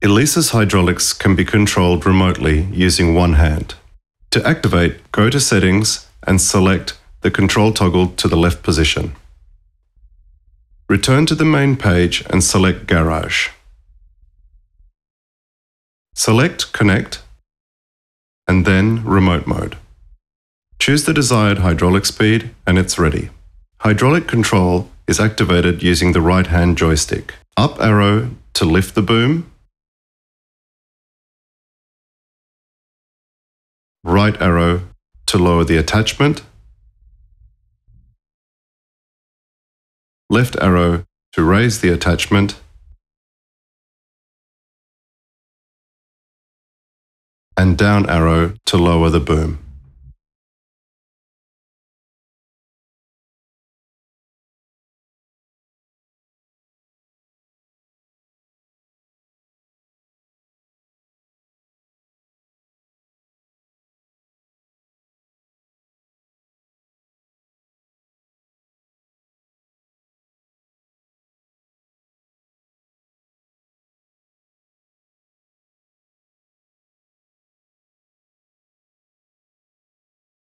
Elisa's hydraulics can be controlled remotely using one hand. To activate, go to Settings and select the control toggle to the left position. Return to the main page and select Garage. Select Connect and then Remote Mode. Choose the desired hydraulic speed and it's ready. Hydraulic control is activated using the right-hand joystick. Up arrow to lift the boom, right arrow to lower the attachment, left arrow to raise the attachment, and down arrow to lower the boom.